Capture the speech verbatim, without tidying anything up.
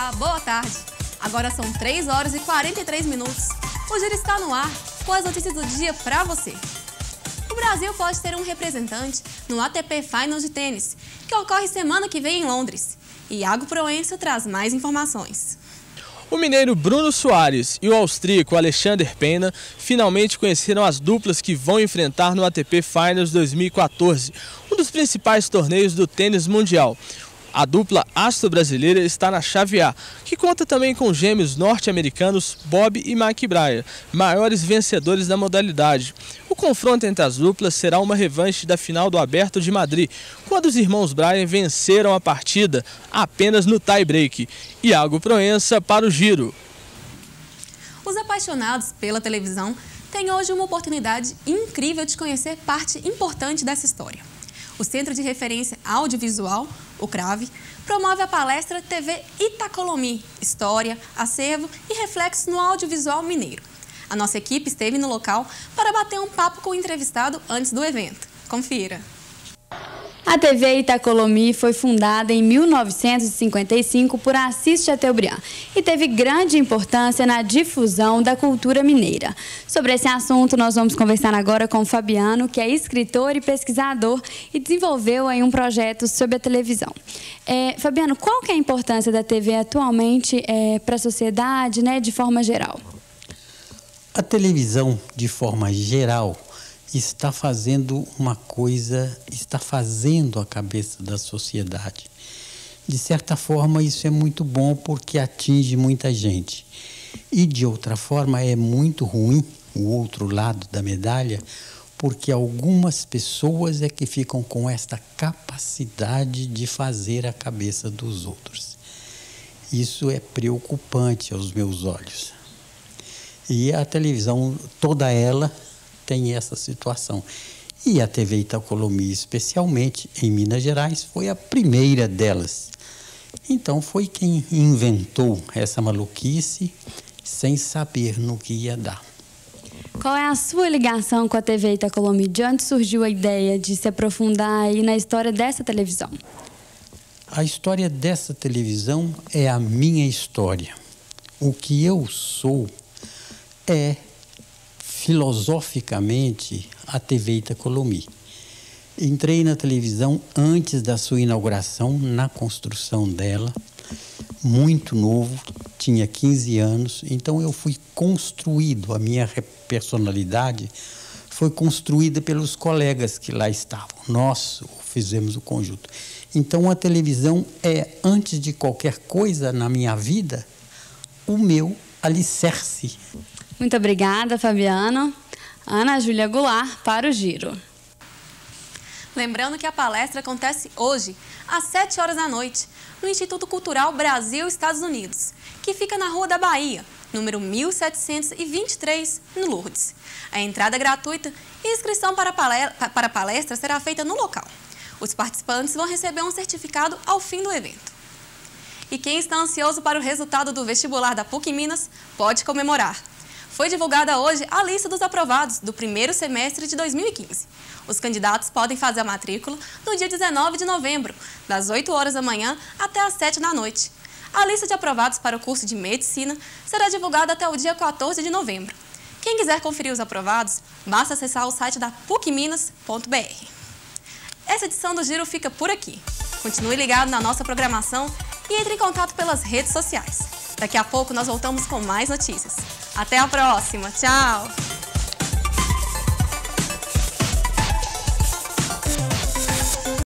Olá, boa tarde. Agora são três horas e quarenta e três minutos. O Giro está no ar com as notícias do dia para você. O Brasil pode ter um representante no A T P Finals de tênis, que ocorre semana que vem em Londres. Iago Proença traz mais informações. O mineiro Bruno Soares e o austríaco Alexander Pena finalmente conheceram as duplas que vão enfrentar no A T P Finals dois mil e quatorze, um dos principais torneios do tênis mundial. A dupla astro-brasileira está na chave A, que conta também com gêmeos norte-americanos Bob e Mike Bryan, maiores vencedores da modalidade. O confronto entre as duplas será uma revanche da final do Aberto de Madrid, quando os irmãos Bryan venceram a partida apenas no tie-break. Iago Proença para o Giro. Os apaixonados pela televisão têm hoje uma oportunidade incrível de conhecer parte importante dessa história. O Centro de Referência Audiovisual, o CRAV, promove a palestra T V Itacolomi, História, Acervo e Reflexos no Audiovisual Mineiro. A nossa equipe esteve no local para bater um papo com o entrevistado antes do evento. Confira. A T V Itacolomi foi fundada em mil novecentos e cinquenta e cinco por Assis Chateaubriand e teve grande importância na difusão da cultura mineira. Sobre esse assunto, nós vamos conversar agora com o Fabiano, que é escritor e pesquisador e desenvolveu aí um projeto sobre a televisão. É, Fabiano, qual que é a importância da T V atualmente é, para a sociedade, né, de forma geral? A televisão, de forma geral, está fazendo uma coisa, está fazendo a cabeça da sociedade. De certa forma, isso é muito bom porque atinge muita gente. E, de outra forma, é muito ruim, o outro lado da medalha, porque algumas pessoas é que ficam com esta capacidade de fazer a cabeça dos outros. Isso é preocupante aos meus olhos. E a televisão, toda ela, tem essa situação. E a T V Itacolomi, especialmente em Minas Gerais, foi a primeira delas. Então foi quem inventou essa maluquice sem saber no que ia dar. Qual é a sua ligação com a T V Itacolomi? De onde surgiu a ideia de se aprofundar aí na história dessa televisão? A história dessa televisão é a minha história. O que eu sou é filosoficamente a T V Itacolomi. Entrei na televisão antes da sua inauguração, na construção dela, muito novo, tinha quinze anos, então eu fui construído, a minha personalidade foi construída pelos colegas que lá estavam. Nós fizemos o conjunto. Então a televisão é, antes de qualquer coisa na minha vida, o meu alicerce. Muito obrigada, Fabiano. Ana Júlia Goulart para o Giro. Lembrando que a palestra acontece hoje, às sete horas da noite, no Instituto Cultural Brasil-Estados Unidos, que fica na Rua da Bahia, número mil setecentos e vinte e três, no Lourdes. A entrada é gratuita e a inscrição para a palestra será feita no local. Os participantes vão receber um certificado ao fim do evento. E quem está ansioso para o resultado do vestibular da PUC Minas pode comemorar. Foi divulgada hoje a lista dos aprovados do primeiro semestre de dois mil e quinze. Os candidatos podem fazer a matrícula no dia dezenove de novembro, das oito horas da manhã até as sete da noite. A lista de aprovados para o curso de Medicina será divulgada até o dia quatorze de novembro. Quem quiser conferir os aprovados, basta acessar o site da puc minas ponto br. Essa edição do Giro fica por aqui. Continue ligado na nossa programação e entre em contato pelas redes sociais. Daqui a pouco nós voltamos com mais notícias. Até a próxima. Tchau!